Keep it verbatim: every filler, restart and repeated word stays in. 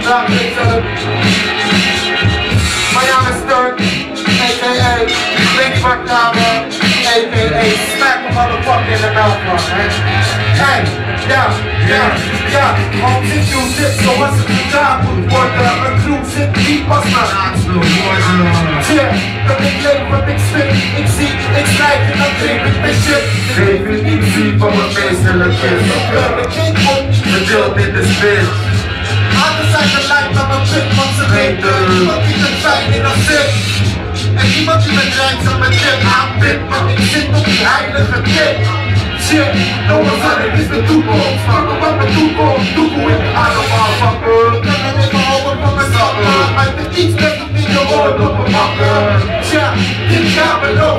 Mijn naam is Turk, a k a. Big Fuck Name, a k a. Smack a motherfucker in the mouth, man. Hey, ja, ja, ja. Om zich toe zit zoals het gedaan moet worden. Een groep zit niet pas naar aansloot worden. Tja, dat ik leef wat ik spit. Ik zie, ik schrijf en dan drink ik mijn shit. Definitie van mijn meesterlijk is. Ik wil me geen op, verdeeld in de spit. Anderen zijn gelijk met mijn pik, want ze weten iemand die het fijn in als ik. En iemand die met rijks aan mijn tip aanpikt, want ik zit op die heilige tip. Shit, no one said it is de toekomst. Fucker, wat mijn toekomst, toekomst in de allemaal fucker. Kan er even houden van mijn zakken. Uit de iets met het niet geworden op mijn makker. Tja, dit gaat me